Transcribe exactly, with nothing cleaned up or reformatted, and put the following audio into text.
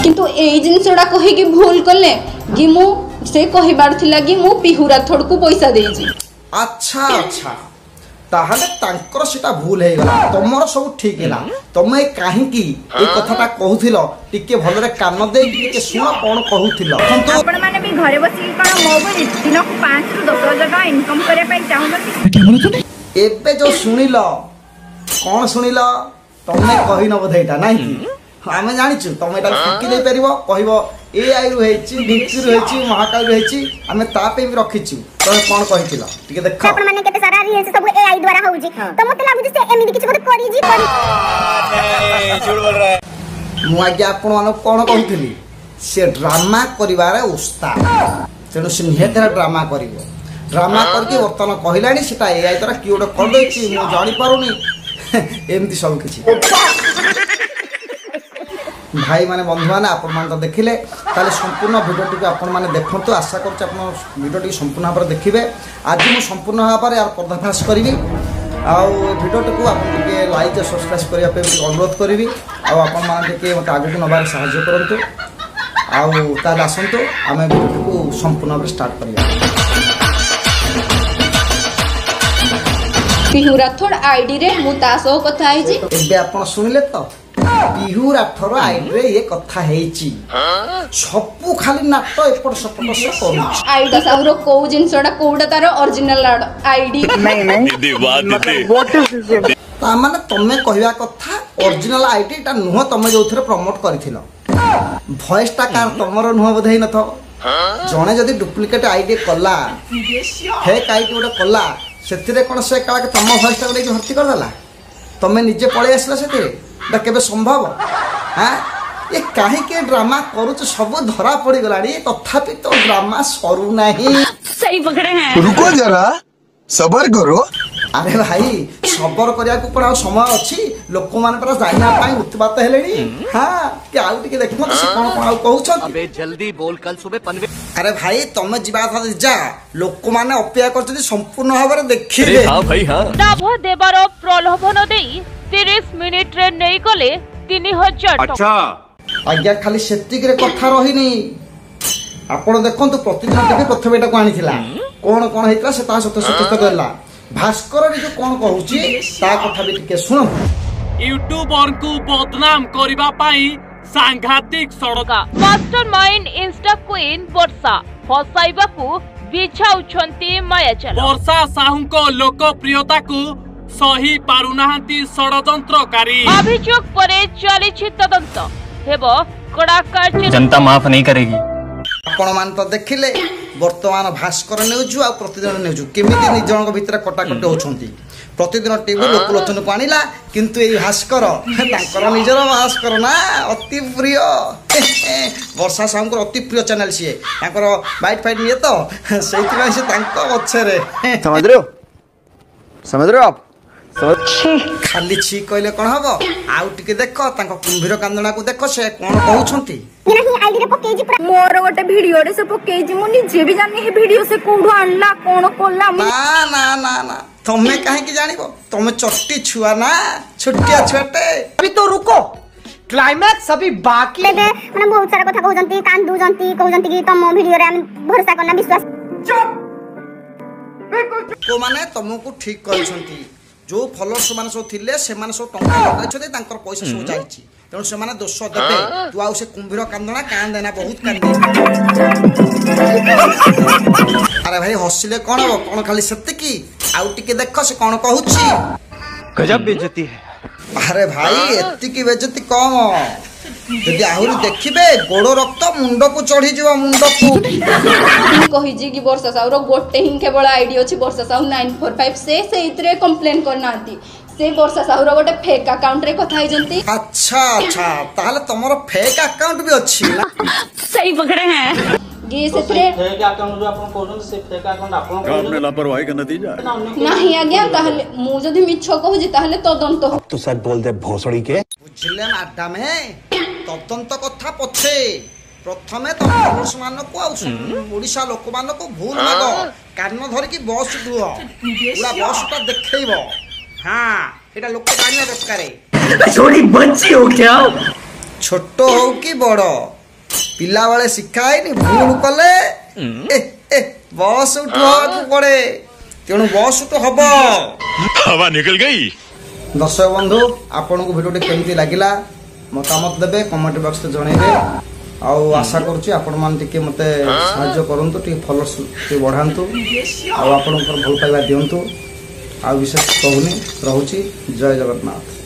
किंतु एई जिनसडा कहि कि भूल करले कि मु से कहिबार थिला कि मु पिहुरा थोड़ को पैसा देजी। अच्छा अच्छा ताहले तांकर सेटा भूल हे गला तमरो सब ठीक हैला तमे काहे की ए कथाटा कहूथिलो टिके भलरे कान दे टिके सुन कोन कहूथिलो आपण माने भी घरे बसी कोन मोबाइल दिन को पाँच रु दस हजार का इनकम करे पई चाहू एबे जो सुनिलो कोन सुनिलो तमे कहि न बधैटा नाही आमे जानिछु तमे एटा फुकी दे परिबो कहबो एआई रु हेची डिक्सी रु हेची महाकाल रु हेची आमे तापे भी रखिछु तमे कोन कहिथिलो टिके देख आपण माने केते सारा री हेची सब एआई द्वारा होउची तो मते लागुची से एमिति किछ गोटे करी जी करी नहीं झूठ बोल रहा है मु आगे आपण माने कोन कहिथिली से ड्रामा करिवारे उस्ताद तेनु से निहेतरा ड्रामा करिवो ड्रामा करके वर्तमान कहिलानी सेटा एआई द्वारा कि गोटे कर देछि मु जानि पारुनी एमती सब किछि भाई माने बंधु माने आपण मान तो देखिले ताले संपूर्ण वीडियो टी आपण माने देखंतु आशा करछ आपण वीडियो टी संपूर्ण भाबरे देखिबे आज मु संपूर्ण भाबरे यार पर्दाफाश करबी आ वीडियो टी को आपण के लाइक और सब्सक्राइब करिया पे अनुरोध करबी आ आपण माने के मते आगु को नबार सहायता करंतु आ ताले आसंतु आमे वीडियो को संपूर्ण भाबरे स्टार्ट करिया। पिहुरा थोड़ आईडी रे मु तासो कथा आइजी एबे आपण सुनिले तो पिहु राठर आईडी रे ये कथा हेची छप्पू खाली नाटो एपट सपट से करू आईडी साउरो को जिनसडा कोडा तार ओरिजिनल आईडी नहीं नहीं दीदी वाह दीदी व्हाट इज दिस ता माने तमे कहबा कथा ओरिजिनल आईडी ता नुह तमे जोथरे प्रमोट करथिलो वॉइस ता कार तमरो नुह बधै न थो जणे जदी डुप्लीकेट आईडी कला फेक आईडी ओडा कला सेतिरे कोन से काला के तम वॉइस ता ओडे भर्ती कर देला तमे निजे पळे आसला सेतिरे दा केबे संभव हां ये काहे के ड्रामा करूछ सब धरा पड़ी गलाडी तथापि तो ड्रामा सरू नाही सही पकड़े हैं रुको जरा सबर करो अरे भाई सबर करिया को पड़ा समय अछि लोक माने पर जाइना पाई उत्पात हेलेनी हां के आउ टिके देखमो से कोन कोन आउ कहउछ अबे जल्दी बोल कल सुबह पनवे अरे भाई तमे जिबा था जा लोक माने अपेक्षा करछथि संपूर्ण भाबरे देखिबे हां भाई हां लाभ देबार प्रलोभन देई तीस मिनिट रे नै गले तीन हजार अच्छा आज्ञा खाली सेतिक रे कथा रहिनी आपण देखंतु प्रतिदिन टीवी प्रथम एटा को आनिथिला कोन कोन हेतला से ता सत्य सत्य कहला भास्कर रे जो कोन कहूची ता कथा भी टिके सुन यूट्यूबर को बदनाम करबा पाई सांघातिक सड़का मास्टरमाइंड इंस्टा क्वीन वर्षा फसाइबा को बिछाउछंती मायाजाल वर्षा साहू को लोकप्रियता को सही पारुनाहांती षडयंत्रकारी अभियोग परे चलिछि तदंत हेबो कड़ा कार्य जनता माफ नहीं करेगी आपण मान तो देखिले वर्तमान भास्कर न्यूज आ प्रतिदिन न्यूज केमिति निजन भीतर कटाकट होछंती प्रतिदिन टीवी लोक लोचन को आनिला किंतु ए भास्कर तांकर निजर भास्कर ना अति प्रिय वर्षा साहू अति प्रिय चैनल सी तांकर बाइट फाइट निये तो सेति से तांको अच्छे समझ रहे हो समझ रहे हो आप खाली छी कहले कोन हबो आउ टिके देखो तांको कुंभीर कांदणा को देखो से कोन कहउछंती नहीं आईडी रे पकेजी पूरा मोर गोटे वीडियो रे से पकेजी मु निजे भी जानि हे वीडियो से कोडू आणला कोन कोला ना ना ना ना तमे काहे की जानिबो तमे चट्टी छुआ ना छोटिया छुआटे अभी तो रुको क्लाइमैक्स अभी बाकी है माने बहुत सारा कथा कहउजंती कांदू जंती कहउजंती कि तम वीडियो रे हम भरोसा करना विश्वास को माने तमको ठीक कहउछंती जो फॉलोअर्स माने सो थिले से माने सो टंका लगाइ छथि तांकर पैसा सो जाइछि तेनु से माने दोष देबे तू आउ से कुंभीर कांदणा कान देना बहुत कांदी अरे भाई हसिले कोन हो कोन खाली सत्य की आउ टिके देखो से कोन कहउछि गजब बेइज्जती है अरे भाई एति की बेइज्जती कम यदि आहुरी देखिबे गोड़ो रक्त मुंड को चढ़ी जीव मुंड को कहि जी कि वर्षा साउरो गोटे हिं केवल आईडी अछि वर्षा साउ नाइन फोर फाइव से सेइतरे कंप्लेन करनांती से वर्षा साउरो गोटे फेक अकाउंट रे कथा जंती अच्छा अच्छा ताले तमरो फेक अकाउंट भी अछि ना सही पकड़े हैं गे सेतरे फेक अकाउंट जो आपन कोन से फेक अकाउंट आपन कोन आपने लापरवाही का नतीजा नहीं आज्ञा ताहले मु जदी मिछ कहू जी ताहले तदंत हो तू सच बोल दे भोसड़ी के बुझले मैडम है तदंत कथा पछे प्रथमे तो पुरुष मान को ओडिसा लोक मान को भूल माग कान धर की बस दुह पूरा बस ता देखैबो हां एटा लोक जानिया दरकार छोटी बच्ची हो क्या छोट हो कि बड़ ପିଲାବେଳେ ଶିଖା ହେଇନି ଭୁଲ କଲେ ଏ ଏ ବସ୍ ଉଠବାକୁ ପଡେ ତେଣୁ ବସ୍ ଉଠ ହବ। हवा निकल गई। दर्शक बंधु आपको भिडियोटी केमती लगिला मतामत देवे कमेंट बॉक्स में जनइबे आउ आशा करुच्ची आपण मैंने टिके मते साहाय्य करंतु टिके फॉलोअर्स टिके बढ़ांतु आउ आपणकर भल पाइबा दियंतु आ विशेष कहूनी रहुची। जय जगन्नाथ।